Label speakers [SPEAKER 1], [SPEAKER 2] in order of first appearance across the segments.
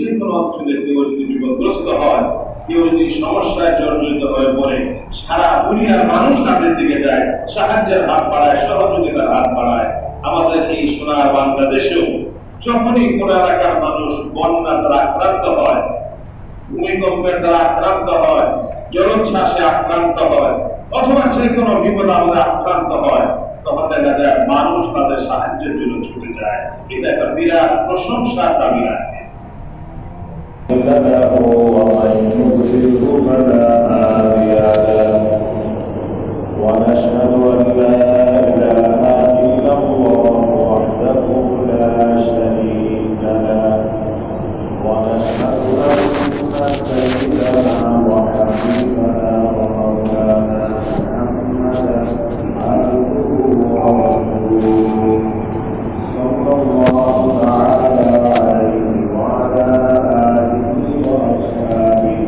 [SPEAKER 1] যে কোনো অঞ্চলে কেউ যদি বিপদগ্রস্ত হয়, কেউ যদি সমস্যায় জর্জরিত হয়ে পড়ে, সারা দুনিয়ার মানুষ তাদের দিকে যায়, সাহায্যের হাত বাড়ায়, সহযোগিতার হাত বাড়ায়। আমাদের এই সোনার বাংলাদেশেও যখনই কোন এলাকার মানুষ বন্যা দ্বারা আক্রান্ত হয়, ভূমিকম্পের দ্বারা আক্রান্ত হয়, জলোচ্ছ্বাসে আক্রান্ত হয়, অথবা যে কোনো বিপদ আমরা আক্রান্ত হয়, তখন দেখা যায় মানুষ তাদের সাহায্যের জন্য ছুটে যায়। এটা একটা বিরাট প্রশংসার দাবি রাখে।
[SPEAKER 2] ونشهد أن لا إله إلا الله وحده لا شريك له ونشهد أن سيدنا وحبيبنا ومولانا محمدا عبده ورسوله صلى الله تعالى عليه وعلى آله وأصحابه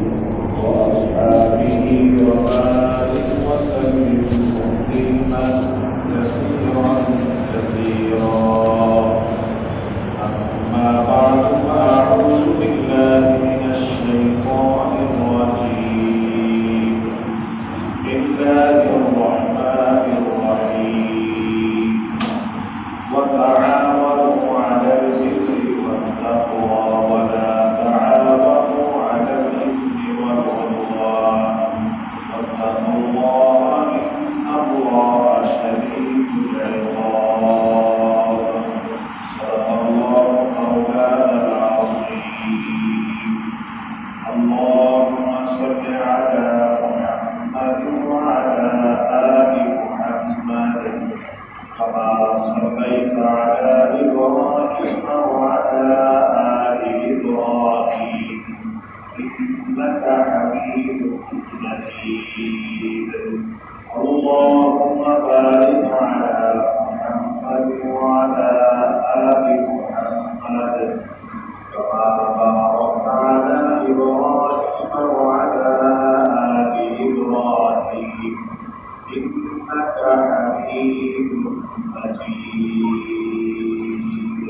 [SPEAKER 2] وبارك وسلم تسليما كثيرا كثيرا. أما بعد فأعوذ بالله من الشيطان الرجيم. بسم الله الرحمن الرحيم. وتعاونوا على البر والتقوى ولا تعاونوا على الإثم والعدوان واتقوا الله إن الله شديد العقاب. صدق الله مولانا العظيم. اللهم صل على محمد وعلى آل محمد كما صليت على إبراهيم وعلى آل إبراهيم إنك حميد مجيد. اللهم بارك على محمد وعلى آل محمد كما باركت على إبراهيم وعلى آل إبراهيم إنك حميد مجيد.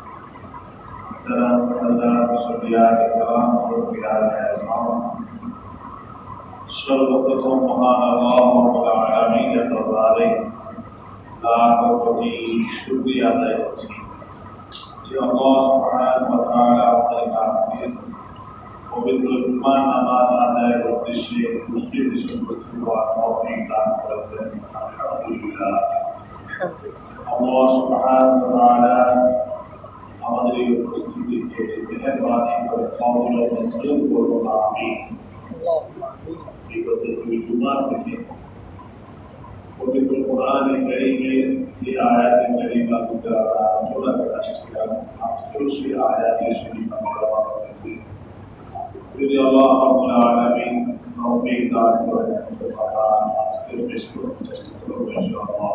[SPEAKER 2] সর্বপ্রথম মহান আল্লাহ রাব্বুল আলামিনের দরবারে লাখ কোটি শুকরিয়া আদায় করছি যে আল্লাহ সুবহানাহু ওয়া তাআলা আমাদের কাছে পবিত্র জুমার নামাজ আদায়ের উদ্দেশ্যে মুসলিম সম্প্রতি হওয়ার তৌফিক দান করেছেন। আলহামদুলিল্লাহ। আল্লাহ সুবহানাহু ওয়া তাআলা আমাদের এই উপস্থিতিকে মেহেরবানি করে কবুল ও মঞ্জুর করুন। আমিন। বিগত দুই জুমা থেকে পবিত্র কোরআনে কারীমের যে আয়াতে কারীমা দুটো আলোচনা করেছিলাম, আজকেও সেই আয়াতে শরীফ আমরা পড়েছি। যদি আল্লাহ রাব্বুল আলামিন তৌফিক দান করেন আজকেও পেশ করতে চেষ্টা করব ইনশাআল্লাহ।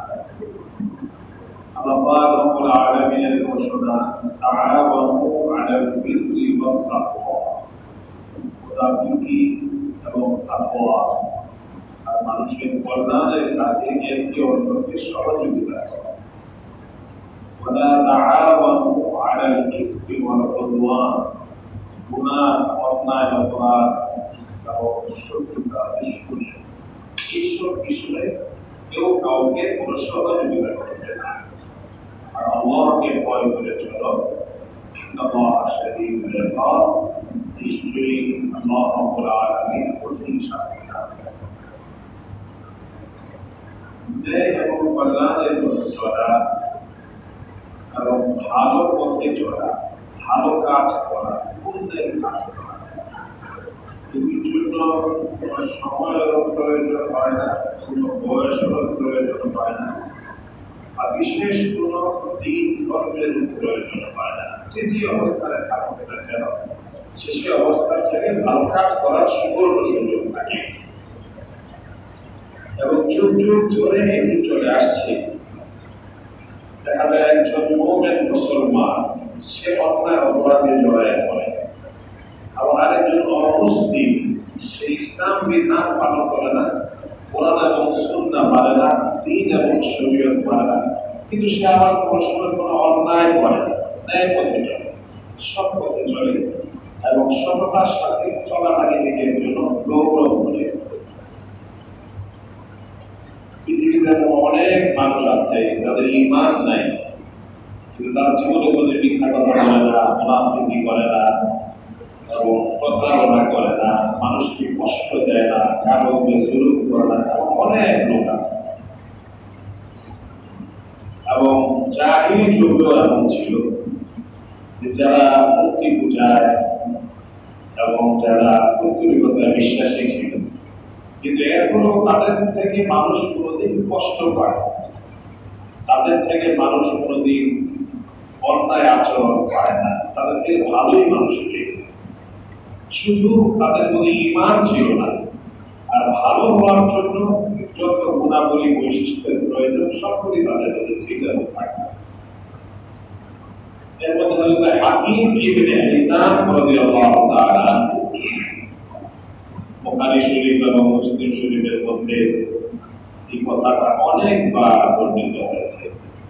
[SPEAKER 2] আল্লাহ পাক রব্বুল আলামিনের ঘোষণা, তাআওয়ানু আলাল বিররি ওয়াত তাকওয়া, খোদাবন্দি এবং তাকওয়া আর মানুষের কল্যাণের কাজে একে অন্যকে সহযোগিতা করা। ওয়ালা তাআওয়ানু আলাল ইসমি ওয়াল উদওয়ান, গুনাহ, অন্যায়, অপরাধ এবং শত্রুতা, দুশমনী, এইসব বিষয়ে কেউ কাউকে কোনো সহযোগিতা করবে না। আর আল্লাহকে ভয় করে চলো, ইন্নাল্লাহ শাদীদুল ইকাব, নিশ্চয়ই আল্লাহ রাব্বুল আলামিন কঠিন শাস্তি দান করেন। ন্যায় এবং কল্যাণের পথে চলা এবং ভালো পথে চলা, ভালো কাজ করা, পুণ্যের কাজ করা, এটির জন্য কোনো সময়েরও প্রয়োজন হয় না, কোনো বয়সেরও প্রয়োজন হয় না, আর বিশেষ কোনো দিন কর্মের প্রয়োজন হয় না। যে অবস্থায় থাকতে না কেন, সে অবস্থা থেকে ভালো কাজ করার সুবর্ণ সুযোগ থাকে এবং যুগ যুগ ধরে এটি চলে আসছে। দেখা যায় একজন মুমিন মুসলমান সে অন্যায় অপরাধে জড়ায় পড়ে, এবং আরেকজন অমুসলিম সে ইসলাম বিধান পালন করে না, কোরআন এবং সুন্নাহ মানে না, দ্বীন এবং শরীয়ত মানে না, কিন্তু সে আবার কোনো সময় কোনো অন্যায় করে না, ন্যায় পথে চলে। সৎ পথে চলে এবং সততার সাথে চলাটাকে নিজের জন্য গৌরব করে। পৃথিবীতে অনেক মানুষ আছে যাদের ঈমান নাই, কিন্তু তার জীবনে কোনো মিথ্যা কথা বলে না, মুনাফিকি করে না এবং প্রতারণা করে না, মানুষকে কষ্ট দেয় না, কারো জুলুম করে না, অনেক লোক আছে। এবং জাহিলি যুগেও এমন ছিল যে যারা মূর্তি পূজায় এবং যারা পৌত্তলিকতায় বিশ্বাসী ছিল, কিন্তু এরপরও তাদের থেকে মানুষ কোনোদিন কষ্ট পায়, তাদের থেকে মানুষ কোনোদিন অন্যায় আচরণ পায় না, তাদের থেকে ভালোই মানুষ পেয়েছে। শুধু তাদের মধ্যে ঈমান ছিল না, আর ভালো হওয়ার জন্য যত গুণাবলী বৈশিষ্ট্যের প্রয়োজন সবগুলি তাদের মধ্যে ছিল এবং থাকে। এর মধ্যে হযরত হাকিম ইবনে হিসাম রাদিয়াল্লাহু তাআলা বুখারী শরীফ এবং মুসলিম শরীফের মধ্যে এই কথাটা অনেকবার বর্ণিত হয়েছে।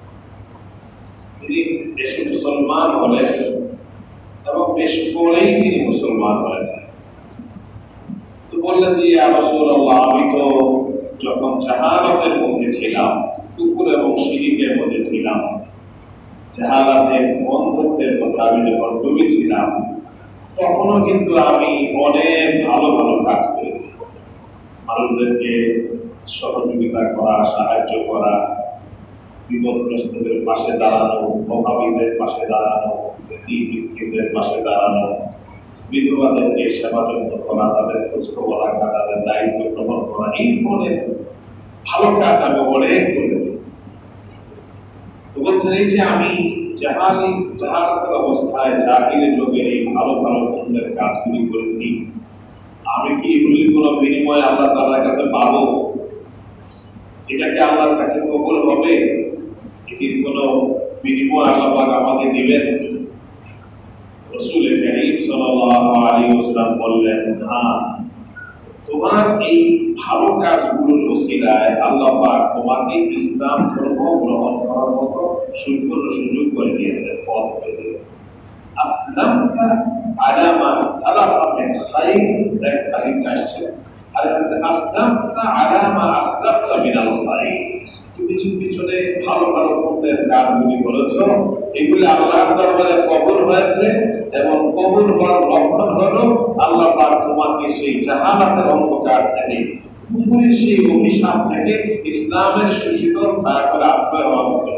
[SPEAKER 2] তিনি দেশে মুসলমান হলেন এবং বেশ পরেই তিনি মুসলমান হয়েছেন। তো বললেন যে ইয়া রাসূলুল্লাহ, আমি তো যখন জাহালাতের মধ্যে ছিলাম, কুফর এবং শিরকের মধ্যে ছিলাম, জাহালাতের বন্ধুত্বের কথা আমি যখন ডুবেছিলাম, তখনও কিন্তু আমি অনেক ভালো ভালো কাজ করেছি। মানুষদেরকে সহযোগিতা করা, সাহায্য করা, বিপদগ্রস্তদের পাশে দাঁড়ানো, অভাবীদের পাশে দাঁড়ানো, মিসকিনদের পাশে দাঁড়ানো, বিধবাদেরকে সেবা যত্ন করা, তাদের খোঁজখবর রাখা, তাদের দায়িত্ব গ্রহণ করা, এই ধরনের ভালো কাজ আমি অনেক করেছি। তো বলছেন এই যে আমি জাহালাতের অবস্থায় জাহিলি যুগে এই ভালো ভালো পুণ্যের কাজগুলি করেছি, আমি কি এগুলির কোনো বিনিময় আল্লাহ তাআলার কাছে পাবো? এটাকে আল্লাহর কাছে কবুল হবে? এটির কোনো বিনিময় আল্লাহ পাক আমাকে দিবেন? রাসূল কারীম সাল্লাল্লাহু আলাইহি ওয়াসাল্লাম বললেন, হ্যাঁ, তোমার এই ভালো কাজগুলোর ওসিলায় আল্লাহ পাক তোমাকে ইসলাম ধর্ম গ্রহণ করার মতো সুযোগ করে দিয়েছেন, পথ করে দিয়েছেন। আসলামতা আলা মা সালাফা মিন খায়র, এক হাদিস আছে, আর আসলামতা আলা মা আসলাফতা মিনাল খায়র। তুমি পিছনে ভালো ভালো পুণ্যের কাজগুলি করেছো, এগুলি আল্লাহর দরবারে কবুল হয়েছে এবং কবুল হওয়ার লক্ষণ হলো আল্লাহ পাক তোমাকে সেই জাহালাতের অন্ধকার থেকে, কুফরের সেই অভিশাপ থেকে ইসলামের সুশীতল ছায়াতলে আশ্রয় হওয়ার মতো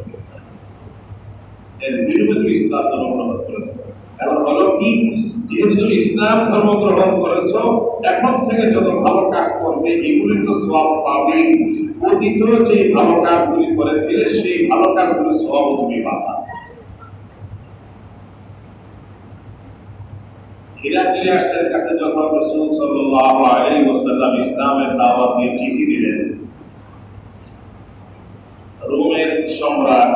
[SPEAKER 2] এর বিরুদ্ধে ইসলাম ধর্ম গ্রহণ করেছে। এখন হলো কি, যেহেতু তুমি ইসলাম ধর্ম গ্রহণ করেছো, এখন থেকে যত ভালো কাজ করছে এগুলি তো সওয়াব পাবে। অতীত যে ভালো কাজগুলি করেছিলে সেই ভালো কাজগুলির সওয়াব তুমি পাবা। হিরাক্লিয়াসের কাছে যখন রাসূল সাল্লাল্লাহু আলাইহি ওয়াসাল্লাম ইসলামের দাওয়াত দিয়ে চিঠি দিলেন, রোমের সম্রাট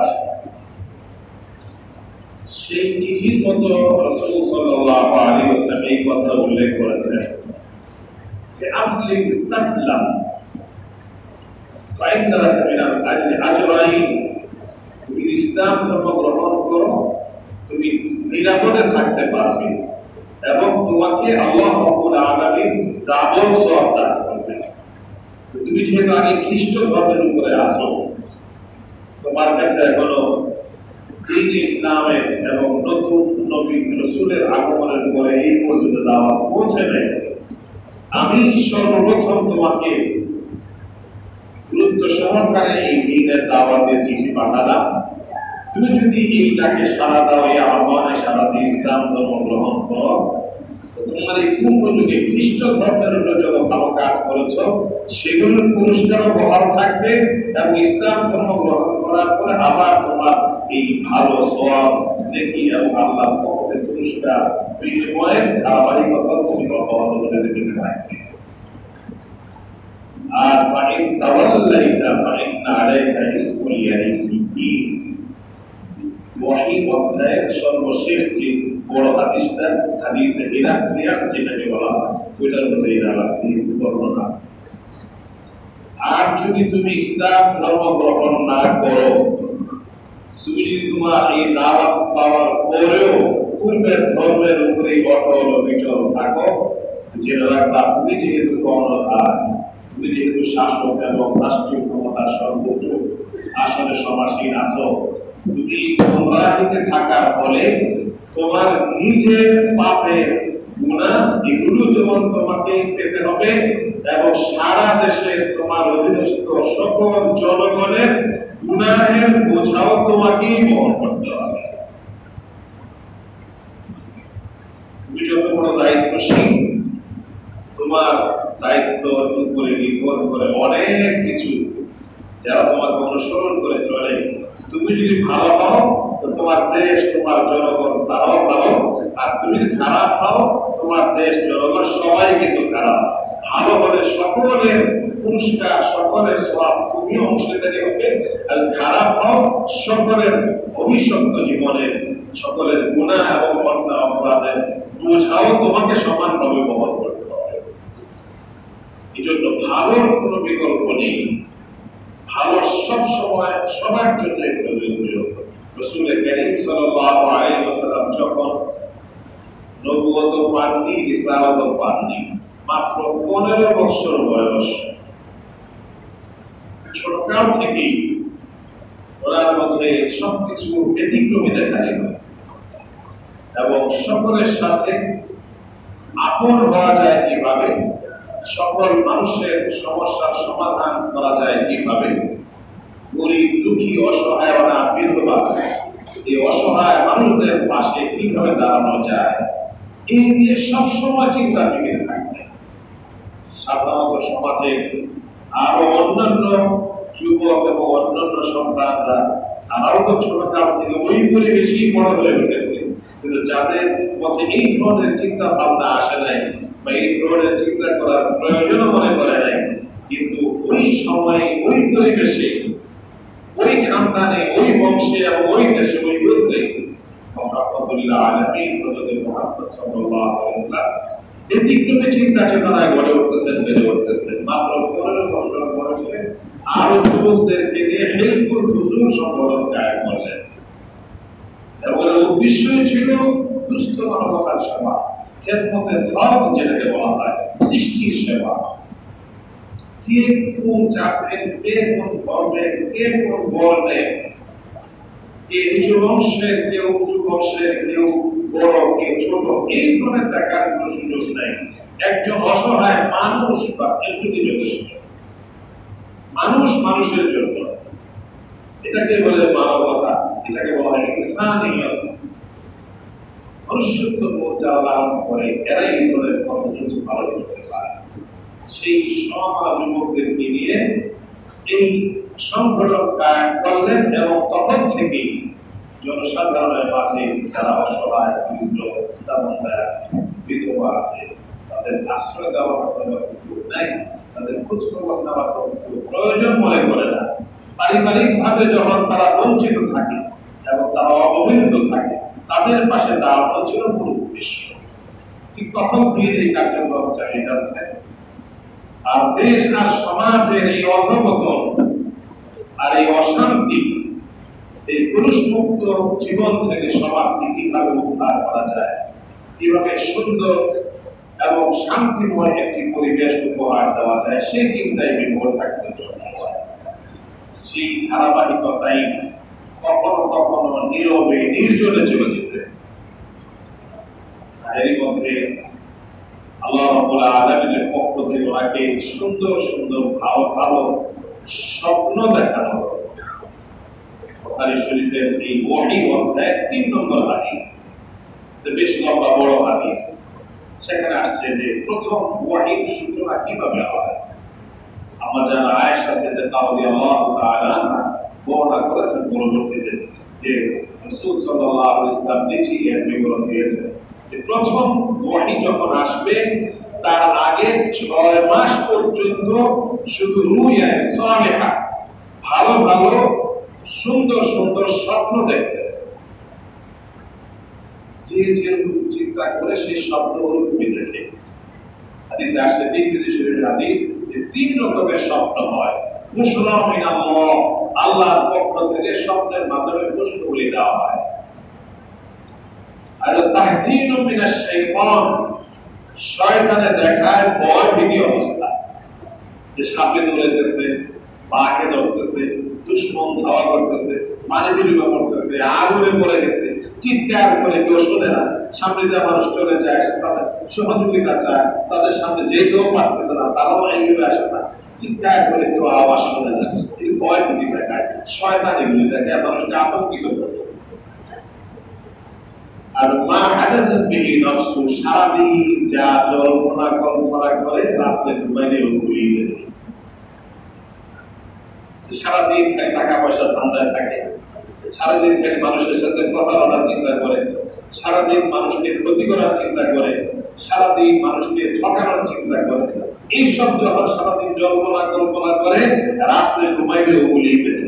[SPEAKER 2] সেই চিঠির মতো রাসূল সাল্লাল্লাহু আলাইহি ওয়াসাল্লাম এই কথা উল্লেখ করেছেন যে আসলিম তাসলাম ফাইন্না লাকা মিনাল আজরি আজরাইন, তুমি ইসলাম ধর্ম গ্রহণ করো, তুমি নিরাপদে থাকতে পারবে এবং তোমাকে আল্লাহ রাব্বুল আলামিন ডাবল সওয়াব দান করবেন। তুমি যেহেতু আগে খ্রিস্ট ধর্মের উপরে আছো, তোমার কাছে এখনো দ্বীন ইসলামের এবং নতুন নবী রাসূলের আগমনের পরে এই পর্যন্ত দাওয়াত পৌঁছে নাই, আমি সর্বপ্রথম তোমাকে গুরুত্ব সহকারে এই দ্বীনের দাওয়াতের চিঠি পাঠালাম। তুমি যদি এইটাকে সাড়া দাও, এই আহ্বানে সাড়া দিয়ে ইসলাম ধর্ম গ্রহণ করো, তোমার এই পূর্ণ যুগে খ্রিস্ট ধর্মের উপর যত ভালো কাজ করেছ সেগুলোর পুরস্কারও বহাল থাকবে এবং ইসলাম ধর্ম গ্রহণ করার পরে আবার তোমার এই ভালো সওয়াব, নেকি এবং আল্লাহর পক্ষ থেকে পুরস্কার বিনিময়ের ধারাবাহিকতা তুমি অব্যাহত রেখে থাকবে। আর ফাইন তাওয়াল্লাইতা ফাইন্না আলাইকা ইসমুল ইয়াসিন, ওয়াহি অধ্যায়ের সর্বশেষ যে বড় হাদিসটা, হাদিসে হিরাক্লিয়াস যেটাকে বলা হয়, ওইটার মধ্যে এই বর্ণনা আছে। আর যদি তুমি ইসলাম ধর্ম গ্রহণ না করো, তুমি যদি তোমার এই দাওয়াত পাওয়ার পরেও
[SPEAKER 1] পূর্বের ধর্মের উপরে অটল বিচল থাকো, জেনে রাখবা তুমি যেহেতু কর্ণধার, তুমি যেহেতু শাসক এবং রাষ্ট্রীয় ক্ষমতার সর্বোচ্চ আসলে সমাসীন আছো, তুমি গোমরাহিতে থাকার ফলে তোমার নিজের পাপের গুনাহ এগুলো যেমন তোমাকে পেতে হবে এবং সারা দেশে তোমার অধীনস্থ সকল জনগণের গুনাহের বোঝাও তোমাকেই বহন করতে হবে। তুমি যত বড় দায়িত্বশীল, তোমার দায়িত্ব উপরে নির্ভর করে অনেক কিছু যারা তোমাকে অনুসরণ করে চলে। তুমি যদি ভালো হও তো তোমার দেশ তোমার জনগণ তারাও ভালো, আর তুমি যদি খারাপ হও তোমার দেশ জনগণ সবাই কিন্তু খারাপ। ভালো হলে সকলের পুরস্কার, সকলের সব তুমি অংশীদারি হবে, আর খারাপ হও সকলের ভবিষ্যৎ জীবনের সকলের গুনাহ এবং অপরাধের বোঝাও তোমাকে সমানভাবে বহন করতে হবে। এই জন্য ভালোর কোনো বিকল্প নেই, ভালো সব সময় সবার জন্য প্রয়োজনীয়। রাসূল কারীম সাল্লাল্লাহু আলাইহি ওয়াসাল্লাম যখন নবুয়ত পাননি, রিসালাত পাননি, মাত্র 15 বছর বয়স, ছোটকাল থেকেই ওনার মধ্যে সবকিছু ব্যতিক্রমী দেখা যেত এবং সকলের সাথে আপন হওয়া যায় কিভাবে, সকল মানুষের সমস্যার সমাধান করা যায় কিভাবে, গরিব দুঃখী অসহায় বিধবা এই অসহায় মানুষদের পাশে কিভাবে দাঁড়ানো যায়, এই নিয়ে সবসময় চিন্তা থেকে থাকবে। সাধারণত সমাজে আরো অন্যান্য যুবক এবং অন্যান্য সন্তানরা তারাও তো ছোটকাল থেকে ওই পরিবেশেই বড় হয়ে উঠেছে, কিন্তু যাদের মধ্যে এই ধরনের চিন্তা ভাবনা আসে নাই বা এই ধরনের চিন্তা করার প্রয়োজন মনে করে নাই, কিন্তু ওই সময়ে ওই পরিবেশে ওই খানদানে ওই বংশে এবং ওই দেশে ওই গোত্রে ব্যতিক্রমী চিন্তা চেতনায় গড়ে উঠতেছেন, বেড়ে উঠতেছেন। মাত্র 15 বছর বয়সে আরো যুবকদেরকে নিয়ে হেল্পফুল হুজুর সংগঠন কায়েম করলেন এবং উদ্দেশ্যই ছিল দুস্থ মানবতার সেবা, খেদমতের ধর্ম যেটাকে বলা হয়, সৃষ্টির সেবা। কে কোন জাতের, কে কোন ধর্মের, কে কোন বর্ণের, কে উঁচু বংশের, কেউ উঁচু বংশের, কেউ বড়, কেউ ছোট, এই ধরনের দেখার কোন সুযোগ নাই। একজন অসহায় মানুষ বা একটুকি যথেষ্ট। মানুষ মানুষের জন্য, এটাকে বলে মানবতা, এটাকে বলা হয় ইনসানিয়ত। মনুষ্যত্ব বোধ যারা লালন করে এরাই এই ধরনের কর্মসূচি পালন করতে পারে। সেই সমাজ যুবকদেরকে নিয়ে এই সংগঠন কায়েম করলেন এবং তখন থেকেই জনসাধারণের মাঝে যারা অসহায়, বিধবা আছে, তাদের আশ্রয় দেওয়ার নাই, তাদের খোঁজখবর নেওয়ার প্রয়োজন মনে করে না। পারিবারিক ভাবে যখন তারা বঞ্চিত থাকে এবং তারা অবহেলিত থাকে, তাদের পাশে দাঁড়ানো ছিল মূল উদ্দেশ্য। ঠিক তখন থেকে এই কার্যক্রম চালিয়ে যাচ্ছে। আর দেশ আর সমাজের এই অধঃপতন আর এই অশান্তি, এই পুরুষ মুক্ত জীবন থেকে সমাজকে কিভাবে উদ্ধার করা যায়, কিভাবে সুন্দর এবং শান্তিময় একটি পরিবেশ উপহার দেওয়া যায়, সেই চিন্তায় বিভোর থাকতে সেই ধারাবাহিকতাই কখনো কখনো নীরবে নির্জনে চলে যেতে। এর মধ্যে আল্লাহ রাব্বুল আলামিনের পক্ষ থেকে ওনাকে সুন্দর সুন্দর ভালো ভালো স্বপ্ন দেখানো হলো। বুখারী শরীফের এই ওহী অধ্যায় 3 নম্বর হাদিস, বেশ লম্বা বড় হাদিস। সেখানে আসছে যে প্রথম ওহীর সূচনা কিভাবে হয়। আমাদের আয়েশা রাদিয়াল্লাহু তাআলা বর্ণনা করেছেন পরবর্তীতে যে রাসূল সাল্লাল্লাহু আলাইহি ওয়াসাল্লাম নিজেই এর বিবরণ দিয়েছেন যে প্রথম ওহী যখন আসবে তার আগে 6 মাস পর্যন্ত শুধু রুইয়া সালেহা, ভালো ভালো সুন্দর সুন্দর স্বপ্ন দেখতে, যে চিন্তা করে সেই স্বপ্ন অনুভূতি দেখে। হাদিসে আসছে, তিরমিজি শরীফের হাদিস, যে 3 রকমের স্বপ্ন হয়। আল্লাহর পক্ষ থেকে স্বপ্নের মাধ্যমে পুষ্পগুলি দেওয়া হয়। আর তাহজিনু মিনাশ শাইতান, শয়তানে দেখায় ভয় ভীতি অবস্থা, যে সাপে দৌড়াইতেছে, বাঘে ধরতেছে, দুশ্মন ধাওয়া করতেছে, পানি বিলিবা করতেছে, আগুনে পড়ে গেছে, চিৎকার করে কেউ শোনে না, সামনে যা মানুষ চলে যায়, তাদের সহযোগিতা চায়, তাদের সামনে যে কেউ পারতেছে না, তারাও এইভাবে আসে না, চিৎকার করে কেউ আওয়াজ শোনে না, এই ভয় ভীতি দেখায়, শয়তান এগুলি দেখায় মানুষকে আতঙ্কিত করে। আর মা হাদাসাত বিহি নফসু, সারাদিন যা জল্পনা কল্পনা করে রাতে ঘুমাইলে ওগুলি দেখে। সারাদিন টাকা পয়সা ধান্দায় থাকে, সারাদিন মানুষের সাথে প্রতারণার চিন্তা করে, সারাদিন মানুষকে ক্ষতি করার চিন্তা করে, সারাদিন মানুষকে ঠকানোর চিন্তা করে, এইসব যখন সারাদিন জল্পনা কল্পনা করে রাত্রে ঘুমাইলে ওগুলি দেখে।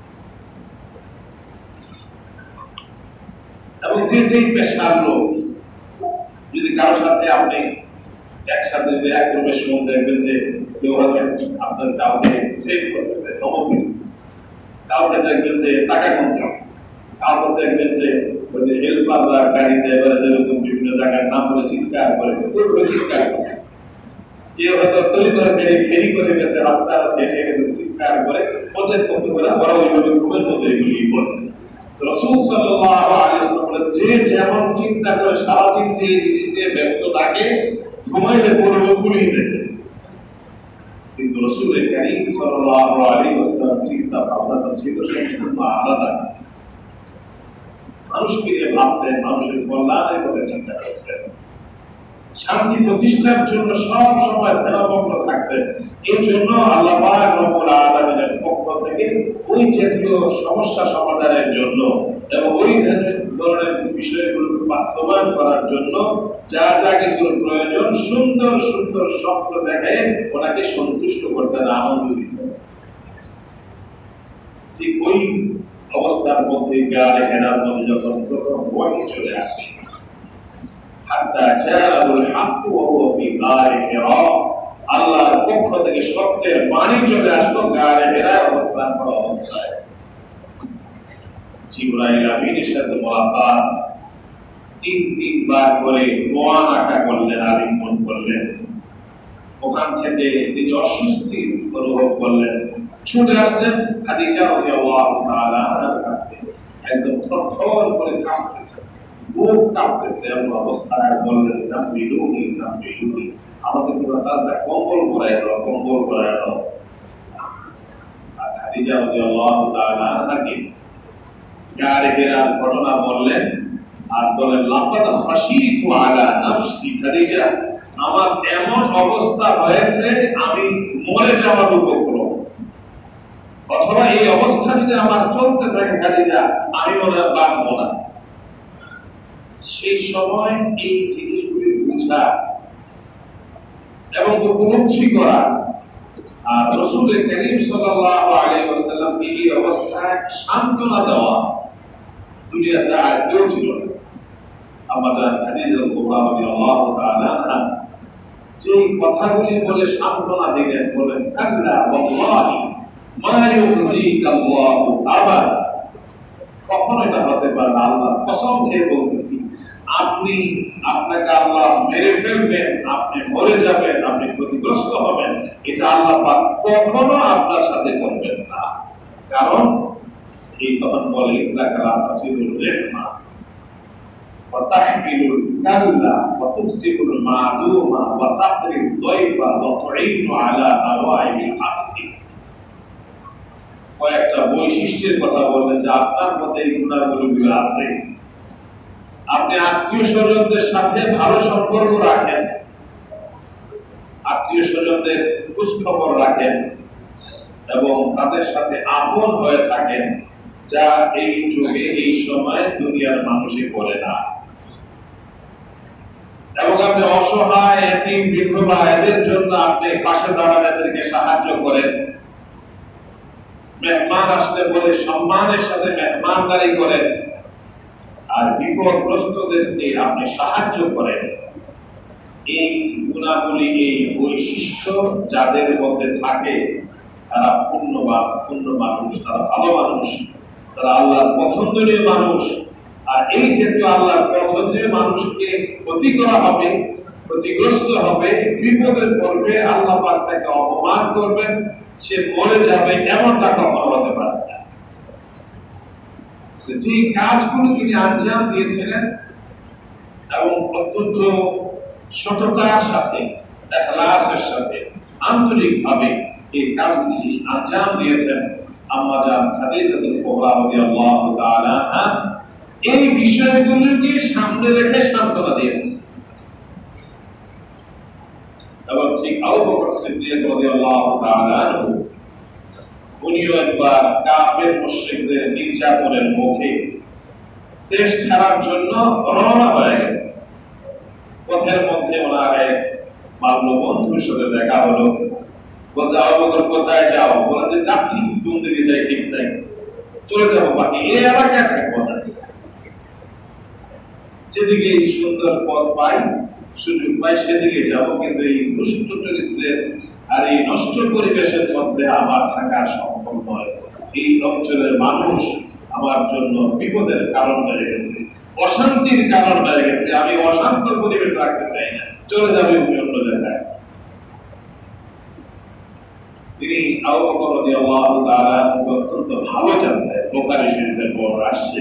[SPEAKER 1] এবং যেই পেশার লোক, যদি কারো সাথে আপনি একসাথে এক রুমের সময় দেখবেন যে কেউ হয়তো আপনার কাউকে সেভ করতেছে, ধমক দিতেছে, কাউকে দেখবেন যে টাকা কমতেছে, কাউকে দেখবেন যে হেল্পার বা গাড়ি ড্রাইভার যেরকম বিভিন্ন জায়গার নাম করে চিৎকার করে চিৎকার করতেছে, কেউ হয়তো তৈরি করে ফেরি করে গেছে, রাস্তা আছে চিৎকার করে ওদের মতো করে বড় ওইভাবে ঘুমের মধ্যে এগুলি বলে। রাসূল সাল্লাল্লাহু আলাইহি ওয়াসাল্লাম বলেন, যে যেমন চিন্তা করে সারাদিন যে জিনিস নিয়ে ব্যস্ত থাকে ঘুমাইলে পড়বে পুলিশ দেখে। কিন্তু রাসূল কারীম সাল্লাল্লাহু আলাইহি ওয়াসাল্লাম চিন্তা ভাবনা ছিল সম্পূর্ণ আলাদা। মানুষকে নিয়ে ভাবতেন, মানুষের কল্যাণের কথা চিন্তা করতেন, শান্তি প্রতিষ্ঠার জন্য সব সময় ধ্যানমগ্ন থাকতেন। এই জন্য আল্লাহ পাক রব্বুল আলামিনের পক্ষ থেকে ওই জাতীয় সমস্যা সমাধানের জন্য এবং ওই ধরনের বিষয়গুলো বাস্তবায়ন করার জন্য যা যা কিছুর প্রয়োজন সুন্দর সুন্দর স্বপ্ন দেখে ওনাকে সন্তুষ্ট করতেন, আনন্দ দিতেন। ঠিক ওই অবস্থার মধ্যে গায়ে হেরার মধ্যে যখন প্রথম ওয়াহী চলে আসে, আল্লাহর পক্ষ থেকে সত্যের বাণী চলে আসলো গায়ে হেরায় অবস্থান করা অবস্থায়। জিবরাইল আমিনের সাথে মুলাকাত, তিনবার করে মোয়ানাকা করলেন, আলিঙ্গন করলেন। ওখান থেকে তিনি অস্বস্তি অনুভব করলেন, ছুটে আসলেন খাদিজা রাদিয়াল্লাহু তাআলা আনহার কাছে, একদম থরথর করে কাঁপতেছে, বুক কাঁপতেছে এমন অবস্থায় বললেন, জামিলুনি জামিলুনি, আমাকে তোমরা তাড়াতাড়ি কম্বল পরায় দাও, কম্বল পরায় দাও। আর খাদিজা রাদিয়াল্লাহু তাআলা আনহাকে গায়ে হেরার ঘটনা বললেন আর বলেন, লাকাদ খাশিতু আলা নাফসি খাদিজা, আমার এমন অবস্থা হয়েছে আমি মরে যাওয়ার উপক্রম, অথবা এই অবস্থা যদি আমার চলতে থাকে খাদিজা আমি মনে হয় বাঁচবো না। সেই সময় এই জিনিসগুলি বুঝা এবং উপলব্ধি করা আর রাসূল কারীম সাল্লাল্লাহু আলাইহি ওয়াসাল্লাম এই অবস্থায় সান্ত্বনা দেওয়া দুনিয়াতে আর কেউ ছিল না। আমাদের খাদিজা রাদিয়াল্লাহু তাআলা যে কথাগুলি বলে সান্ত্বনা দিলেন, বলেন, কাল্লা ওয়াল্লাহি মা ইউখজিকা আল্লাহু আবাদ, কখনো এটা হতে পারে না, আল্লাহ কসম খেয়ে বলতেছি, আপনি আপনাকে আল্লাহ মেরে ফেলবেন, আপনি মরে যাবেন, আপনি ক্ষতিগ্রস্ত হবেন, এটা আল্লাহ পাক কখনো আপনার সাথে করবেন না। কারণ এই তখন বলে ইন্নাকা লা তাসিলুর রাহমা ওয়া তাহমিলুল কাল্লা ওয়া তুসিবুল মা'দুমা ওয়া তাকরিদ যায়ফা ওয়া তু'ইনু আলা নাওয়াইবিল হাক্কি। কয়েকটা বৈশিষ্ট্যের কথা বললেন যে আপনার মধ্যে এই গুণাগুলো আছে। আপনি আত্মীয় স্বজনদের সাথে ভালো সম্পর্ক রাখেন, আত্মীয় স্বজনদের খোঁজ খবর রাখেন এবং তাদের সাথে আপন হয়ে থাকেন, যা এই যুগে এই সময় দুনিয়ার মানুষই করে না। এবং আপনি অসহায় এতিম বিধবা এদের জন্য আপনি পাশে দাঁড়ান, এদেরকে সাহায্য করেন। মেহমান আসলে বলে সম্মানের সাথে মেহমানদারি করেন, আর বিপদগ্রস্তদেরকে আপনি সাহায্য করেন। এই গুণাবলী, এই বৈশিষ্ট্য যাদের মধ্যে থাকে তারা পূর্ণ মানুষ, তারা ভালো মানুষ, তারা আল্লাহর পছন্দনীয় মানুষ, আর এই যেহেতু আল্লাহর পথ যে মানুষকে ক্ষতি করা হবে, ক্ষতিগ্রস্ত হবে, বিপদে পড়বে, আল্লাহ পাক তাকে অপমান করবেন, সে মরে যাবে, এমনটা কখনো হতে পারে না। যে কাজগুলো তিনি আঞ্জাম দিয়েছিলেন এবং অত্যন্ত সততার সাথে, ইখলাসের সাথে, আন্তরিকভাবে এই কাজগুলি আঞ্জাম দিয়েছেন আম্মা জান খাদিজাতুল কুবরা রাদিয়াল্লাহু তাআলা আনহা, এই বিষয়গুলোকে সামনে রেখে সান্ত্বনা দিয়েছেন। এবং ঠিক আবু বকর সিদ্দিক রাদিয়াল্লাহু তাআলা আনহু, উনিও একবার কাফের মুশরিকদের নির্যাতনের মুখে দেশ ছাড়ার জন্য রওনা হয়ে গেছে। পথের মধ্যে ওনার এক বাল্য বন্ধুর সাথে দেখা হলো। বলছে, আবু বকর কোথায় যাও? বলে যে যাচ্ছি, কোন দিকে যাই ঠিক নাই, চলে যাবো, বাকি এই এলাকায় থাকবো না। যেদিকে সুন্দর পথ পাই, সুযোগ পাই, সেদিকে যাবো, কিন্তু এই দুষ্ট চরিত্রের আর এই নষ্ট পরিবেশের মধ্যে আমার থাকা সম্ভব নয়। এই অঞ্চলের মানুষ আমার জন্য বিপদের কারণ হয়ে গেছে, অশান্তির কারণ হয়ে গেছে, আমি অশান্ত পরিবেশ রাখতে চাই না, চলে যাবে অন্য জায়গায়। তিনি আবু বকর রাদিয়াল্লাহু তাআলা অত্যন্ত ভালো জানতেন, বুখারী শরীফের পর আসছে,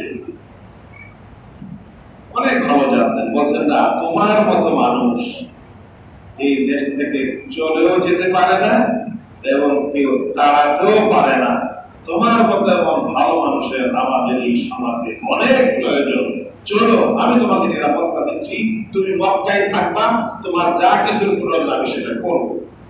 [SPEAKER 1] অনেক ভালো জানতেন। বলছেন, না, তোমার মতো মানুষ এই দেশ থেকে চলেও যেতে পারে না এবং কেউ তাড়াতেও পারে না। তোমার মতো এবং ভালো মানুষের আমাদের এই সমাজে অনেক প্রয়োজন। চলো, আমি তোমাকে নিরাপত্তা দিচ্ছি, তুমি মক্কায় থাকবা, তোমার যা কিছুর প্রয়োজন আমি সেটা করবো।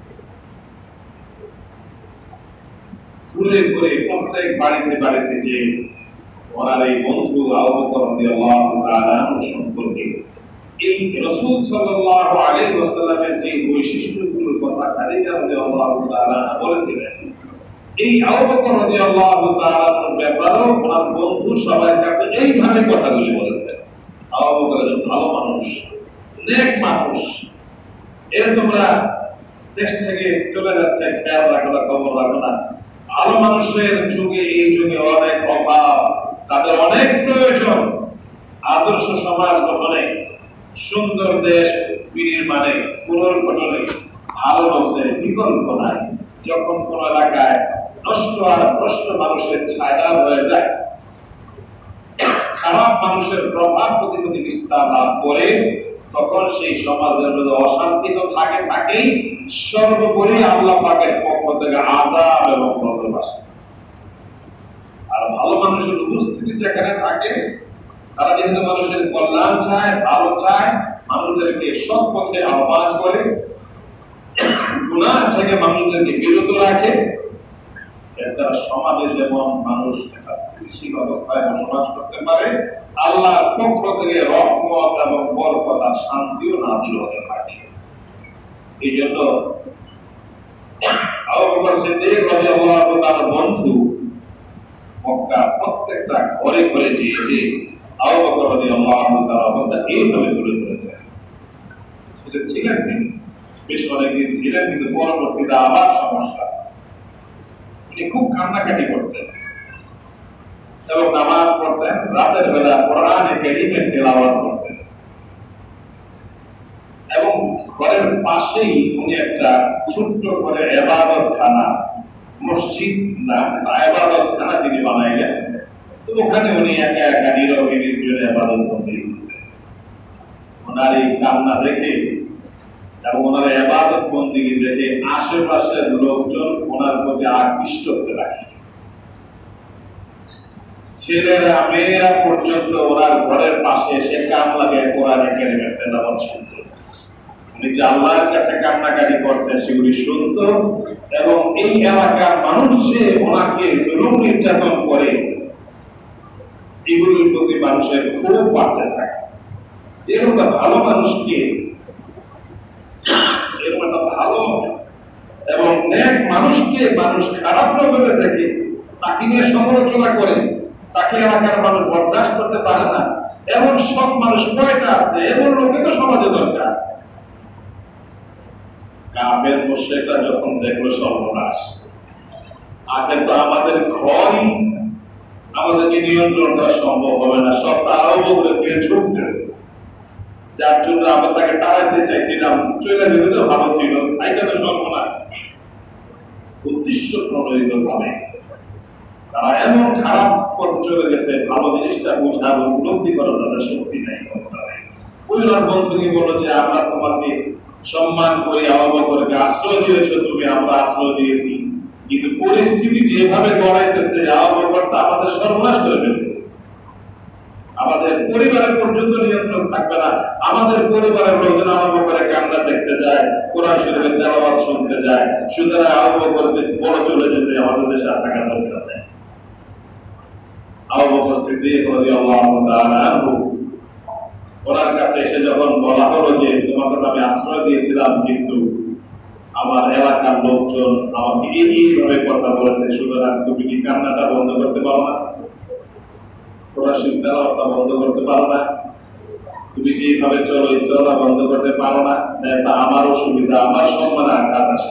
[SPEAKER 1] ঘুরে ঘুরে প্রত্যেক বাড়িতে বাড়িতে যে ওনার এই বন্ধু আবু বকর রাদিয়াল্লাহু তাআলা আনহু সম্পর্কে এই রাসূল সাল্লাল্লাহু আলাইহি ওয়াসাল্লামের যে বৈশিষ্ট্যগুলোর কথা খাদিজা রাদিয়াল্লাহু তাআলা বলেছিলেন, এই আবু বকর রাদিয়াল্লাহু তাআলার ব্যাপারে ওনার বন্ধু সবার কাছে এইভাবে কথাগুলি বলেছেন। আবু বকর একজন ভালো মানুষ, নেক মানুষ, এর তোমরা দেশ থেকে চলে যাচ্ছে, খেয়াল রাখো না, খবর রাখো না। ভালো মানুষের যুগে, এই যুগে অনেক অভাব, তাদের অনেক প্রয়োজন। আদর্শ সমাজ গঠনে, সুন্দর দেশ বিনির্মাণে, পুনর্গঠনে ভালো লোকদের বিকল্প নাই। যখন কোন এলাকায় নষ্ট আর ভ্রষ্ট মানুষের ছায়া হয়ে যায়, খারাপ মানুষের প্রভাব প্রতিপত্তি বিস্তার লাভ করে, তখন সেই সমাজের মধ্যে অশান্তি তো থাকেই, সর্বোপরি আল্লাহ পাকের পক্ষ থেকে আযাব এবং গজব আসে। আর ভালো মানুষের উপস্থিতি যেখানে থাকে, তারা যেহেতু মানুষের কল্যাণ চায়, ভালো চায়, মানুষদেরকে সৎ পথে আহ্বান করে, গুনাহ থেকে মানুষদেরকে বিরত রাখে, একটা সমাজে যেমন মানুষ একটা স্থিতিশীল অবস্থায় বসবাস করতে পারে, আল্লাহর পক্ষ থেকে রহমত এবং বরকত আর শান্তিও নাযিল হতে থাকে। এই জন্য আবু বকর সিদ্দিক রাদিয়াল্লাহু তাআলা বন্ধু মক্কা প্রত্যেকটা ঘরে ঘরে যে আবু বকর রাদিয়াল্লাহু তাআলা অবস্থা এইভাবে তুলে ধরেছেন। সেটা ছিলেন তিনি, বেশ অনেকদিন ছিলেন, কিন্তু পরবর্তীতে আবার সমস্যা। তিনি খুব কান্নাকাটি করতেন এবং নামাজ পড়তেন, রাতের বেলা কোরআনে কারীমের তেলাওয়াত করতেন, এবং ঘরের পাশেই উনি একটা ছোট্ট করে ইবাদতখানা, মসজিদ না, ইবাদতখানা তিনি বানাইলেন। তো ওখানে উনি একা একা নীরবে নির্জনে ইবাদত করতেন। ওনার এই কান্না দেখে এবং ওনার ইবাদত বন্দেগী দেখে আশেপাশের লোকজন ওনার প্রতি আকৃষ্ট হতে লাগছে। ছেলেরা, মেয়েরা পর্যন্ত ওনার ঘরের পাশে এসে কান লাগিয়ে কোরআনে কারীমের তেলাওয়াত শুনত। উনি যে আল্লাহর কাছে কান্নাকাটি করতেন সেগুলি শুনত, এবং এই এলাকার মানুষ যে ওনাকে জুলুম নির্যাতন করে, এগুলির প্রতি মানুষের খুব বাড়তে থাকে। যেরকম ভালো মানুষকে, এরকম একটা ভালো এবং নেক মানুষকে মানুষ খারাপ ভাবে দেখে, তাকে নিয়ে সমালোচনা করে, তাকে এলাকার মানুষ বরদাস্ত করতে পারে না। এমন সব মানুষ কয়টা আছে? এমন লোকে তো সমাজে দরকার। কাফের মুশরিকরা যখন দেখলো সর্বনাশ, আগে তো আমাদের ঘরই আমাদেরকে নিয়ন্ত্রণ করা সম্ভব হবে না, সব তারাও বলতে দিয়ে ছুটতেছে, যার জন্য আমরা তাকে তাড়াইতে চাইছিলাম, চলে গেলে তো ভালো ছিল, এটা তো সর্বনাশ। উদ্দেশ্য প্রণোদিত ভাবে তারা এমন খারাপ পথে চলে গেছে, ভালো জিনিসটা বোঝার উপলব্ধি করার তাদের শক্তি নেই। পরিবার বন্ধুকে বলো যে আমরা তোমাকে সম্মান করি, আবু বকরকে আশ্রয় দিয়েছ তুমি, আমরা আশ্রয় দিয়েছি, কিন্তু পরিস্থিতি যেভাবে গড়াইতেছে আবু বকর তা আমাদের সর্বনাশ করে ফেলবে। আমাদের পরিবারের পর্যন্ত নিয়ন্ত্রণ থাকবে না, আমাদের পরিবারের লোকজন আবু বকরের কান্না দেখতে যায়, কোরআন শরীফের তেলাওয়াত শুনতে যায়, সুতরাং আবু বকরকে বড় চলে যেতে আমাদের দেশে থাকা দরকার নেই। আবু বকর সিদ্দিক রাদিয়াল্লাহু তাআলা আনহু ওনার কাছে এসে যখন বলা হলো যে তোমাকে আমি আশ্রয় দিয়েছিলাম, কিন্তু আমার এলাকার লোকজন আমাকে এইভাবে কথা বলেছে, সুতরাং তুমি কি কান্নাটা বন্ধ করতে পারো না, কোরআন শরীফ তেলাওয়াতটা বন্ধ করতে পারো না, তুমি যেভাবে চলো এই চলা বন্ধ করতে পারো না, এটা আমার অসুবিধা, আমার সম্মান আঘাত আসে।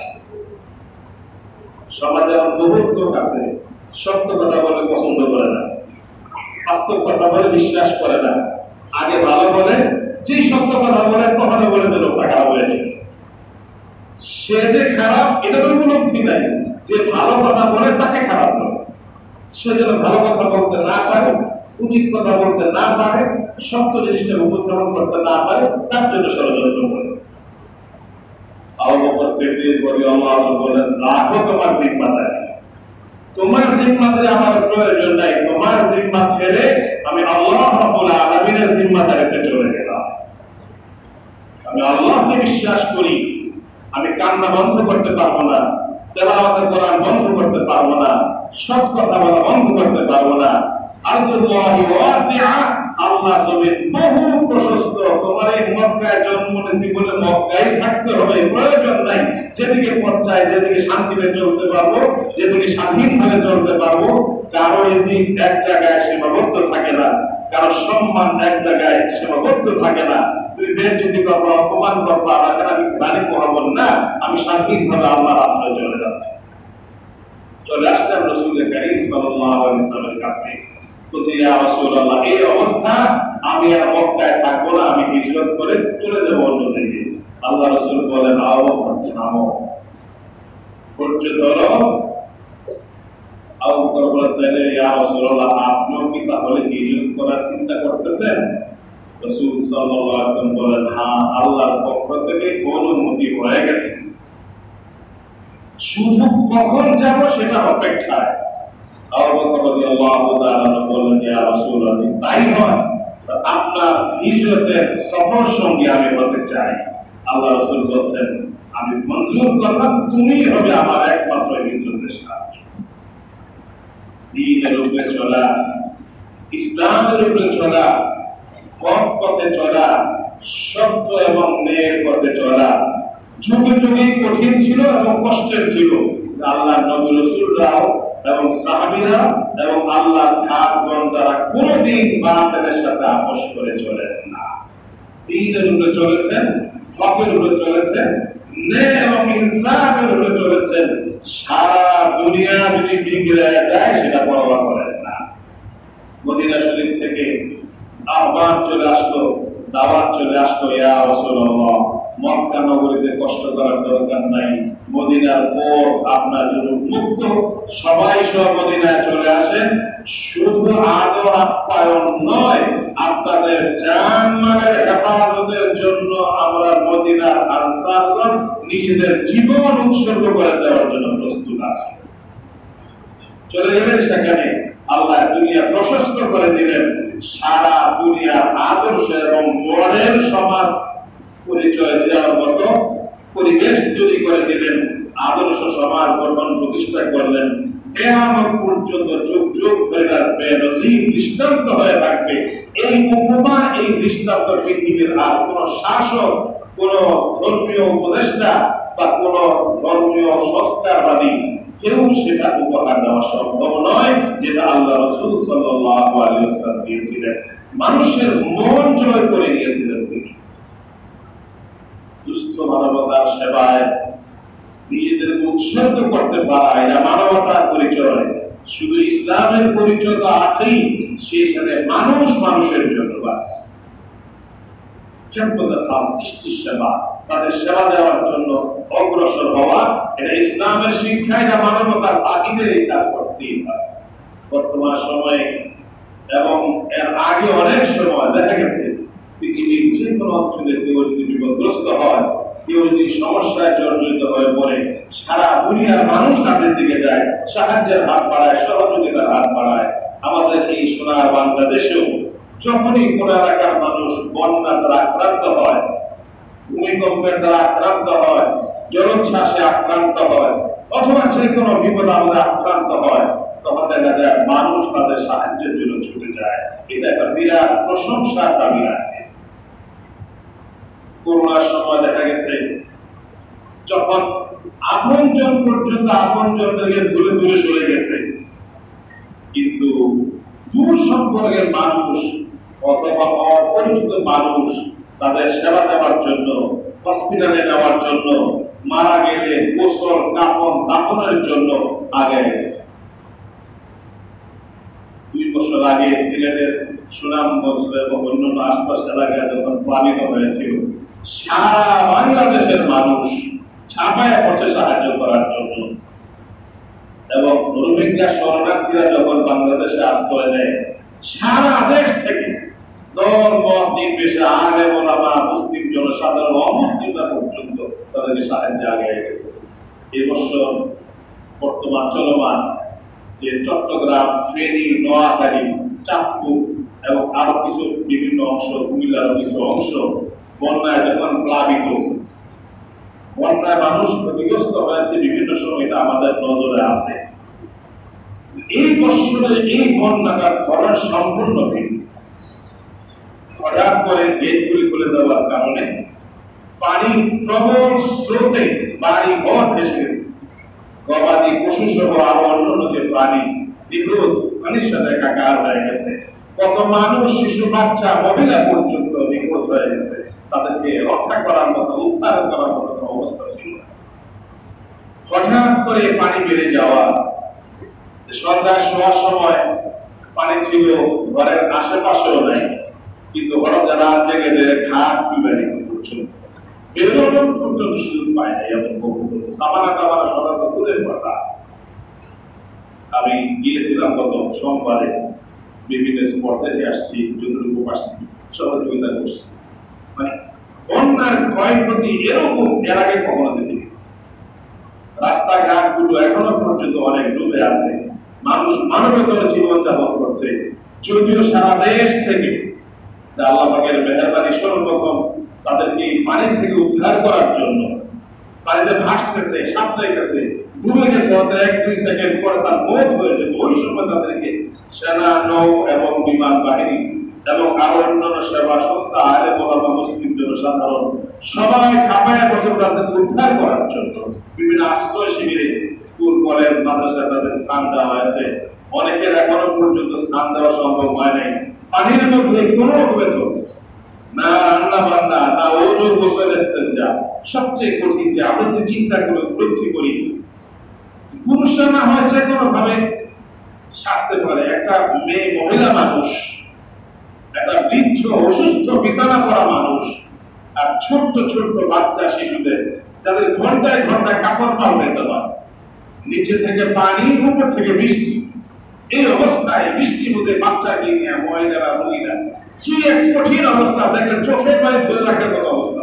[SPEAKER 1] সমাজে এমন বহু লোক আছে সত্য কথা বলে পছন্দ করে না, বাস্তব কথা বলে বিশ্বাস করে না, আগে ভালো বলে, যে সত্য কথা বলে তখন বলে যে লোকটা খারাপ হয়ে গেছে, সে যে খারাপ এটার উপলব্ধি নাই, যে ভালো কথা বলে তাকে খারাপ বলে, সে যেন ভালো কথা বলতে না পারে, উচিত কথা বলতে না পারে, সত্য জিনিসটা উপস্থাপন করতে না পারে, তার জন্য ষড়যন্ত্র করে। আবু বকর সিদ্দিক রাদিয়াল্লাহু আনহু বলেন, রাখো তোমার জিম্মাদারি, তোমার জিম্মাদারি আমার প্রয়োজন নাই, তোমার জিম্মা ছেড়ে আমি আল্লাহ রাব্বুল আলামিনের জিম্মাদারিতে চলে গেলাম। আমি আল্লাহকে বিশ্বাস করি, আমি কান্না বন্ধ করতে পারবো না, তেলাওয়াতের কোরআন বন্ধ করতে পারবো না, সৎ কথা বলা বন্ধ করতে পারবো না। আরদুল্লাহি ওয়াসিআ, আল্লাহ জমিন বহু প্রশস্ত, তোমার এই মক্কায় জন্ম নিয়েছি বলে মক্কায় থাকতে হবে প্রয়োজন নাই, যেদিকে পর্যায়ে যেদিকে শান্তিতে চলতে পারবো, যেদিকে স্বাধীনভাবে চলতে পারবো, কারো রিজিক এক জায়গায় সীমাবদ্ধ থাকে না, কারো সম্মান এক জায়গায় সীমাবদ্ধ থাকে না। তুই বেজ্জতি করবো, অপমান করবো, আমাকে আমি গালি পোহাবো না, আমি স্বাধীনভাবে আল্লাহর আশ্রয় চলে যাচ্ছি। চলে আসলাম রাসূল কারীম সাল্লাল্লাহু আলাইহি ওয়াসাল্লামের কাছে, বলছি ইয়া রাসূলুল্লাহ, এই অবস্থা, আমি আর মক্কায় থাকবো না, আমি হিজরত করে চলে যাবো অন্যদিকে। আল্লাহ রাসূল বলেন, আবু বকর থামো, ধৈর্য ধরো। আবু বকর বলেন, ইয়া রাসূলুল্লাহ, আপনিও কি তাহলে হিজরত করার চিন্তা করতেছেন? রাসূল সাল্লাল্লাহু আলাইহি ওয়াসাল্লাম বলেন, হ্যাঁ, আল্লাহর পক্ষ থেকে অনুমতি হয়ে গেছে, শুধু কখন যাব সেটা অপেক্ষায়। আবু বকর রাদিয়াল্লাহু তাআলা বলেন, ইয়া রাসূলুল্লাহ, তাই হয়, আপনার হিজরতের সফর সঙ্গী আমি হতে চাই। আল্লাহ রাসূল বলেন, আমি মঞ্জুর করলাম, তুমি হবে আমার একমাত্র হিজরতের সাথী। দ্বীনের উপরে চলা, ইসলামের উপরে চলা, হক পথে চলা, সত্য এবং ন্যায়ের পথে চলা যুগে যুগে কঠিন ছিল এবং কষ্টের ছিল। আল্লাহর নবী রাসূলরাও এবং সাহাবীরা এবং আল্লাহর খাসগণ তারা কোনদিন বাতিলের সাথে আপোষ করে চলেন না, দ্বীনের উপরে চলেছেন, হকের উপরে চলেছেন, ন্যায় এবং ইনসাফের উপরে চলেছেন। সারা দুনিয়া যদি বিগড়ে যায় সেটা পরোয়া করেন না। মদিনা শরীফ থেকে আহ্বান চলে আসলো, দাওয়াত চলে আসলো, ইয়া রাসূলুল্লাহ, মক্কা নগরীতে কষ্ট করার দরকার নাই, মদিনার পর আপনার জন্য মুক্ত, সবাই সব মদিনায় চলে আসেন, শুধু আদর আপ্যায়ন নয়, আপনাদের জান-মালের হেফাজতের জন্য আমরা মদিনার আনসারগণ নিজেদের জীবন উৎসর্গ করে দেওয়ার জন্য প্রস্তুত আছি। চলে গেলেন সেখানে, আল্লাহ দুনিয়া প্রশস্ত করে দিলেন, সারা দুনিয়ার আদর্শ এবং মডেল সমাজ পরিচয় দেওয়ার মতো পরিবেশ তৈরি করে দিলেন, আদর্শ সমাজ গঠন প্রতিষ্ঠা করলেন। কিয়ামত পর্যন্ত যুগ যুগ ধরে তার বেনজির দৃষ্টান্ত হয়ে থাকবে। এই উপমা, এই দৃষ্টান্ত পৃথিবীর আর কোন শাসক, কোন ধর্মীয় উপদেষ্টা বা কোন ধর্মীয় সংস্কারবাদী কেউ সেটা উপহার দেওয়া সম্ভব নয়, যেটা আল্লাহ রাসূল সাল্লাল্লাহু আলাইহি ওয়াসাল্লাম দিয়েছিলেন। মানুষের মন জয় করে নিয়েছিলেন তিনি। দুস্থ মানবতার সেবায় নিজেদের উৎসর্গ করতে পারা, এটা মানবতার পরিচয়। শুধু ইসলামের পরিচয় তো আছেই, সেই সাথে মানুষ মানুষের জন্য বাস সৃষ্টির সেবা, তাদের সেবা দেওয়ার জন্য অগ্রসর হওয়া, এটা ইসলামের শিক্ষা, এটা মানবতার তাগিদে এই কাজ করতেই হয়। বর্তমান সময়ে এবং এর আগে অনেক সময় দেখা গেছে পৃথিবীর যে কোনো অঞ্চলে কেউ যদি বিপদগ্রস্ত হয়, কেউ যদি সমস্যায় জর্জরিত হয়ে পড়ে, সারা দুনিয়ার মানুষ তাদের দিকে যায়, সাহায্যের হাত বাড়ায়, সহযোগিতার হাত বাড়ায়। আমাদের এই সোনার বাংলাদেশেও যখনই কোন এলাকার মানুষ বন্যার দ্বারা আক্রান্ত হয়, ভূমিকম্পের দ্বারা আক্রান্ত হয়, জলোচ্ছ্বাসে আক্রান্ত হয়, অথবা যে কোনো বিপদ আপদে আক্রান্ত হয়, তখন দেখা যায় মানুষ তাদের সাহায্যের জন্য ছুটে যায়। এটা একটা বিরাট প্রশংসার দাবি রাখে। করোনার সময় দেখা গেছে যখন আপনজন পর্যন্ত আপনজনদেরকে দূরে দূরে চলে গেছে, কিন্তু দূর সম্পর্কের মানুষ অথবা অপরিচিত মানুষ তাদের সেবা দেওয়ার জন্য, হসপিটালে নেওয়ার জন্য, মারা গেলে গোসল কাফন দাফনের জন্য আগে গেছে। 2 বছর আগে সিলেটের সুনামগঞ্জ এবং অন্যান্য আশপাশ এলাকায় যখন প্লাবিত হয়েছিল, সারা বাংলাদেশের মানুষ ছাপায় পড়ছে সাহায্য করার জন্য। এবং রোহিঙ্গা শরণার্থীরা যখন বাংলাদেশে আশ্রয় নেয়, সারা দেশ থেকে দল মত নির্বিশেষে আলেম ওলামা, মুসলিম জনসাধারণ, অমুসলিমরা পর্যন্ত তাদেরকে সাহায্যে আগে গেছে। এবছর বর্তমান চলমান যে চট্টগ্রাম, ফেনী, নোয়াখালী, চাঁদপুর এবং আরো কিছু বিভিন্ন অংশ, কুমিল্লার কিছু অংশ বন্যায় যখন প্লাবিত, বন্যায় মানুষ ক্ষতিগ্রস্ত হয়েছে বিভিন্ন সময়, এটা আমাদের নজরে আছে। এই বছরে এই বন্যাটার ধরন সম্পূর্ণ ভিন্ন। হঠাৎ করে গেটগুলি খুলে দেওয়ার কারণে পানি প্রবল স্রোতে বাড়ি ঘর ভেসে গেছে। গবাদি পশু সহ আরো অন্যান্য যে প্রাণী নিখোঁজ, পানির সাথে একাকার হয়ে গেছে। কত মানুষ, শিশু, বাচ্চা, মহিলা পর্যন্ত নিখোঁজ হয়ে গেছে। তাদেরকে রক্ষা করার মতো, উদ্ধার করার মতো অবস্থা ছিল না। হঠাৎ করে পানি বেড়ে যাওয়া, সন্ধ্যা শোয়ার সময় পানি ছিল ঘরের আশেপাশেও নাই, কিন্তু হঠাৎ যারা জেগে ঘাট ডুবে গেছে পর্যন্ত, বেরোনোর পর্যন্ত সুযোগ পায় নাই। এবং সামানা টামানা সদাত দূরের কথা। আমি গিয়েছিলাম গত সোমবারে, বিভিন্ন স্পট দেখে আসছি, যতটুকু পারছি সহযোগিতা করছি। মানে বন্যার ক্ষয়ক্ষতি এরকম এর আগে কখনো দেখিনি। রাস্তাঘাট গুলো এখনো পর্যন্ত অনেক ডুবে আছে, মানুষ মানবেতর জীবনযাপন করছে। যদিও সারা দেশ থেকে আল্লাহ পাকের মেহেরবানি, সর্বপ্রথম তাদেরকে পানি থেকে উদ্ধার করার জন্য পানিতে ভাসতেছে, সাঁতরাইতেছে, ডুবে গেছে, হয়তো 1-2 সেকেন্ড পরে তার মৌত হয়েছে। ওই সময় তাদেরকে সেনা, নৌ এবং বিমান বাহিনী এবং আরো অন্যান্য সেবা সংস্থা, আলেম ওলামা, মুসলিম জনসাধারণ সবাই ছাপায় বসে তাদের উদ্ধার করার জন্য বিভিন্ন আশ্রয় শিবিরে, স্কুল, কলেজ, মাদ্রাসায় তাদের স্থান দেওয়া হয়েছে। অনেকের এখনো পর্যন্ত স্থান দেওয়া সম্ভব হয় নাই। পানির মধ্যে কোনো রকমে চলছে না রান্না বান্না, না ওজোর গোসল ইস্তেঞ্জা। সবচেয়ে কঠিন যে আমরা যদি চিন্তা করে উপলব্ধি করি, পুরুষরা না হয় যে কোনো ভাবে সারতে পারে, একটা মেয়ে মহিলা মানুষ, একটা বৃদ্ধ অসুস্থ বিছানা পড়া মানুষ, আর ছোট্ট ছোট্ট বাচ্চা শিশুদের যাদের ঘন্টায় ঘন্টায় কাপড় পাল্টাইতে হয়, নিচে থেকে পানি, উপর থেকে বৃষ্টি, এই অবস্থায় বৃষ্টির মধ্যে বাচ্চাকে নিয়ে মহিলারা, মহিলা কি এক কঠিন অবস্থা, দেখেন চোখের পানি ধরে রাখার মতো অবস্থা।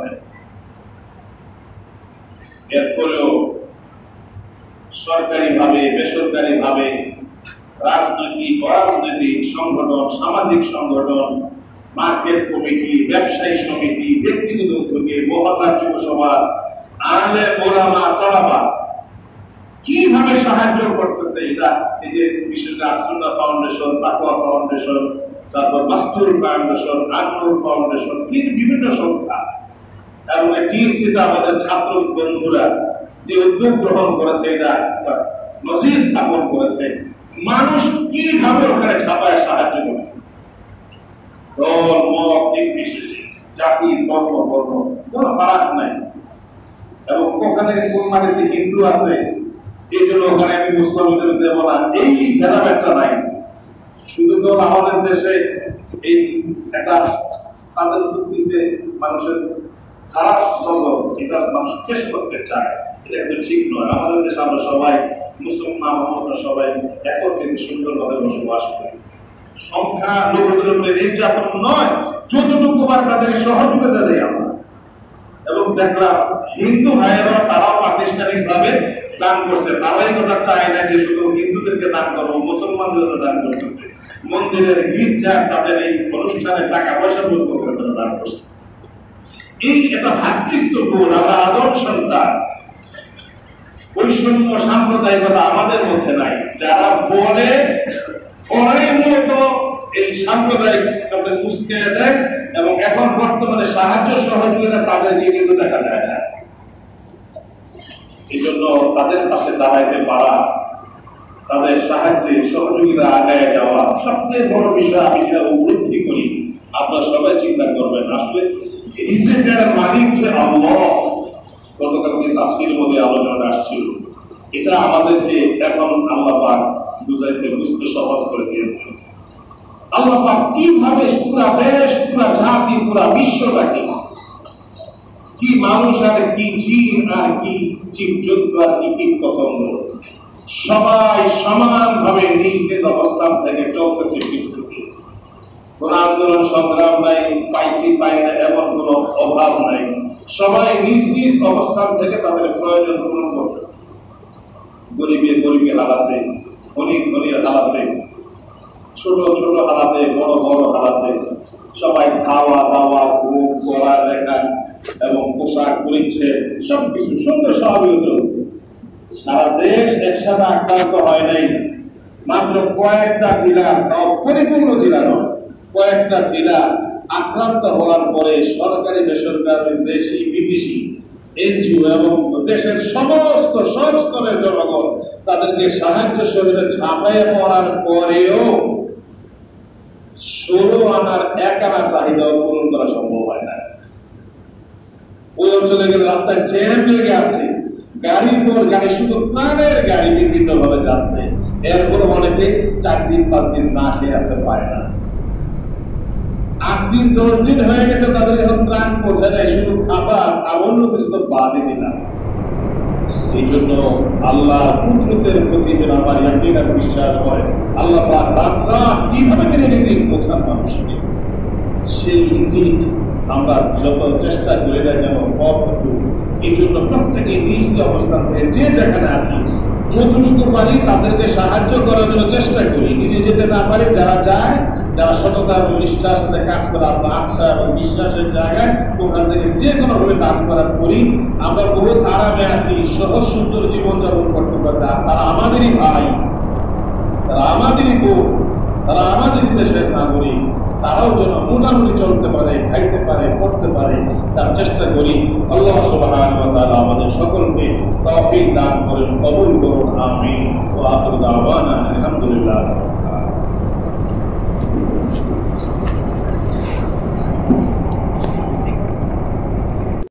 [SPEAKER 1] এরপরেও সরকারি ভাবে, বেসরকারি ভাবে, রাজনৈতিক, অরাজনৈতিক সংগঠন, সামাজিক সংগঠন, মার্কেট কমিটি, ব্যবসায়ী সমিতি, ব্যক্তিগত উদ্যোগে, মহল্লা যুব সমাজ, আলেম ওলামা, তলাবা কিভাবে সাহায্য করতেছে। এটা এই যে বিশেষ আসুন্না ফাউন্ডেশন, তাকওয়া ফাউন্ডেশন, তারপর মাস্তুর ফাউন্ডেশন, আননুর ফাউন্ডেশন, বিভিন্ন সংস্থা এবং টিএসসিতে আমাদের ছাত্র বন্ধুরা যে উদ্যোগ গ্রহণ করেছে, এটা নজির স্থাপন করেছে। মানুষ কিভাবে ওখানে ছাপায় সাহায্য করতেছে, দল মত নির্বিশেষে, জাতি, ধর্ম, বর্ণ কোনো ফারাক নাই। এবং ওখানে কোন মাটিতে হিন্দু আছে, এই জন্য ওখানে আমি মুসলিম হিসেবে দেব না, এই ভেদাভেদটা নাই। শুধু তো আমাদের দেশে এই একটা তাদের যুক্তিতে মানুষের খারাপ দ্বন্দ্ব এটা মানুষ শেষ করতে চায়, এটা কিন্তু ঠিক নয়। আমাদের দেশে আমরা সবাই মুসলমান, আমরা সবাই একত্রে সুন্দরভাবে বসবাস করি। সংখ্যা লোকদের উপরে নির্যাতন নয়, যতটুকু বার তাদেরকে সহযোগিতা দেয় আমরা। এবং দেখলাম হিন্দু ভাইয়েরা তারাও প্রাতিষ্ঠানিক ভাবে দান করছে, তারাই কথা চায় না যে শুধু হিন্দুদেরকে দান করবো, মুসলমানদের দান করতেছে। মন্দিরের গির্জা তাদের এই অনুষ্ঠানে টাকা পয়সা বলতে করে তারা দান করছে। এই একটা ভাতৃত্ববোধ, আমরা আদর্শ সন্তান, বৈষম্য সাম্প্রদায়িকতা আমাদের মধ্যে নাই। যারা বলে ওরাই মূলত এই সাম্প্রদায়িকতাকে উস্কে দেয়, এবং এখন বর্তমানে সাহায্য সহযোগিতা তাদের দিয়ে কিন্তু দেখা যায় না। এই জন্য তাদের পাশে দাঁড়াইতে পারা, তাদের সাহায্যে সহযোগিতা আগায় যাওয়া সবচেয়ে বড় বিষয়। আমি যেটা উপলব্ধি করি, আপনারা সবাই চিন্তা করবেন, আসলে রিজিকের মালিক যে আল্লাহ, গতকালকে তাফসীরের মধ্যে আলোচনা আসছিল, এটা আমাদেরকে এখন আল্লাহ পাক বুঝাইতে বুঝতে সহজ করে দিয়েছেন। আল্লাহ পাক কিভাবে পুরা দেশ, পুরা জাতি, পুরা বিশ্বটাকে, কি মানুষ আর কি জিন আর কি জীবজন্তু আর কি কীট পতঙ্গ, সবাই সমানভাবে নিজ নিজ অবস্থান থেকে চলতেছে পৃথিবীতে। কোন আন্দোলন সংগ্রাম নাই, পাইছি পাই না এমন কোন অভাব নাই, সবাই নিজ নিজ অবস্থান থেকে তাদের প্রয়োজন পূরণ করতেছে। গরিবের গরিবের হালাতে, ধনীর ধনীর হালাতে, ছোট ছোট হালাতে, বড় বড় হালাতে, সবাই খাওয়া দাওয়া, ঘুম, পড়া লেখা এবং পোশাক পরিচ্ছেদ সবকিছু সুন্দর স্বাভাবিক চলছে। সারা দেশ একসাথে আক্রান্ত হয় নাই, মাত্র কয়েকটা জেলা, পরিপূর্ণ জেলা নয়, কয়েকটা জেলা আক্রান্ত হওয়ার পরে সরকারি বেসরকারি দেশি বিদেশি এনজিও এবং দেশের সমস্ত সব স্তরের জনগণ তাদেরকে সাহায্য সহযোগিতা ঝাঁপাইয়ে পড়ার পরেও 16 আনার 1 আনা চাহিদা পূরণ করা সম্ভব হয় না। ওই অঞ্চলে গেলে রাস্তায় জ্যাম লেগে আছে, গাড়ির পর গাড়ি, শুধু প্রাণের গাড়ি বিভিন্ন ভাবে যাচ্ছে। এরপরে অনেকে 4 দিন 5 দিন না খেয়ে আছে, পায় না। 8 দিন 10 দিন হয়ে গেছে, তাদের এখন ত্রাণ পৌঁছে যায়, শুধু খাবার আর অন্য কিছু তো বাদই দিলাম। এই জন্য আল্লাহ কুদরতের প্রতি যেন আমার ইয়াকিন আর বিশ্বাস হয়, আল্লাহ পাক রাজ্জাক কিভাবে তিনি রিজিক পৌঁছান মানুষকে, সেই রিজিক আমরা যত চেষ্টা করে যাই যেন পাবো। এই জন্য প্রত্যেকে নিজ অবস্থান থেকে যে যেখানে আছি যতটুকু পারি তাদেরকে সাহায্য করার জন্য চেষ্টা করি। নিজে যেতে না পারি, যারা যায়, যারা সততা এবং নিষ্ঠার সাথে কাজ করে, আপনার আস্থা এবং বিশ্বাসের জায়গায় ওখান থেকে যে কোনো ভাবে দান করা করি। আমরা বহু আরামে আছি, সহজ সুন্দর জীবনযাপন করতে পারছি। তারা আমাদেরই ভাই, তারা আমাদেরই বোন, তারা আমাদের দেশের নাগরিক, তারাও যেন মোটামুটি চলতে পারে, খাইতে পারে, পড়তে পারে, তার চেষ্টা করি। আল্লাহ সুবহানাহু ওয়া তাআলা আমাদের সকলকে তৌফিক দান করেন, কবুল করুন, আমিন। ওয়া আখিরু দাওয়ানা আলহামদুলিল্লাহ।